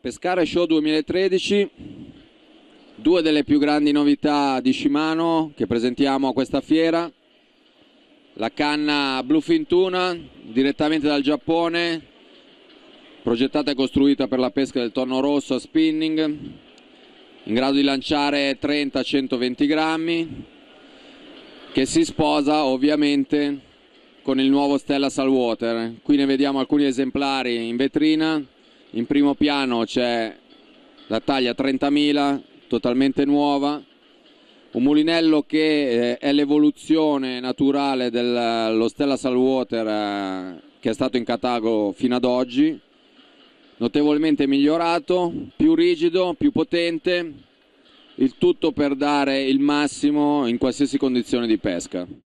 Pescare Show 2013, due delle più grandi novità di Shimano che presentiamo a questa fiera. La canna Bluefin Tuna, direttamente dal Giappone, progettata e costruita per la pesca del tonno rosso a spinning, in grado di lanciare 30-120 grammi, che si sposa ovviamente con il nuovo Stella Saltwater. Qui ne vediamo alcuni esemplari in vetrina. In primo piano c'è la taglia 30.000, totalmente nuova, un mulinello che è l'evoluzione naturale dello Stella Saltwater che è stato in catalogo fino ad oggi, notevolmente migliorato, più rigido, più potente, il tutto per dare il massimo in qualsiasi condizione di pesca.